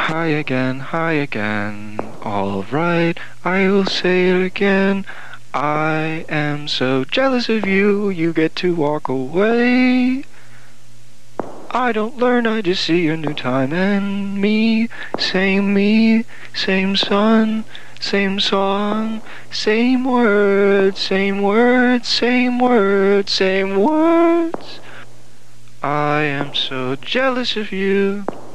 Hi again. Alright, I will say it again. I am so jealous of you, you get to walk away. I don't learn, I just see a new time and me, same sun, same song, same words, same words, same words, same words. I am so jealous of you.